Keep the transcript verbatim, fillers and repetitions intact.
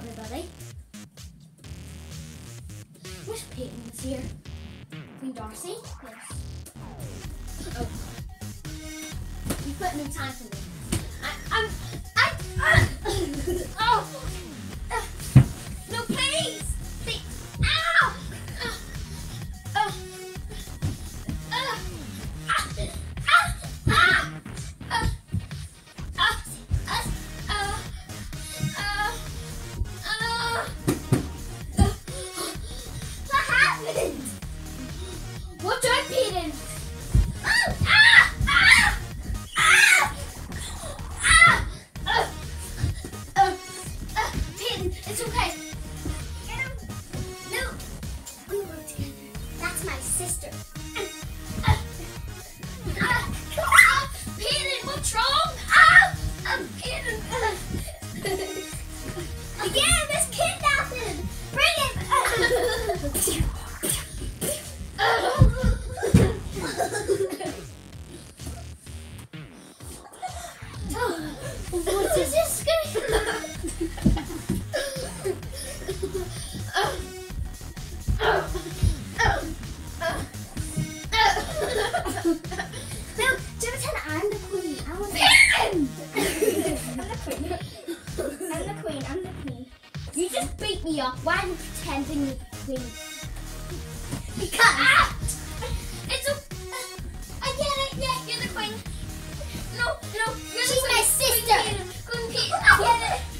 everybody. Wish Peyton was here. Queen Darcy? Yes. Oh. You put no time for me. I, I'm... I... Uh, oh! Uh, no, please! Please. Ow! Uh, uh, uh, ah, ah, ah, uh, uh, uh, uh, uh, uh, uh, what happened? Watch out, Peyton! Ah! Ah! Ah! Ah! Ah! Uh, uh, uh, Peyton, it's okay. Get him. No. We work together. That's my sister. Uh, uh, uh, ah! Peyton, what's wrong? Ah! Um, Peyton. Uh, again, this kidnapping. Bring him. Uh, what is this going on? No, do pretend I'm the queen. I want Peyton! I'm the queen. I'm the queen. I'm the queen. You just beat me up. Why are you pretending you're the queen? Because ah! It's a. I get it. Yeah, you're the queen. No, no, you're She's the queen. my sister. Queen Peyton. I get it.